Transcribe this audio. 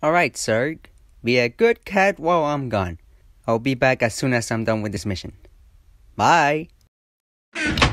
Alright, Zerg. Be a good cat while I'm gone. I'll be back as soon as I'm done with this mission. Bye!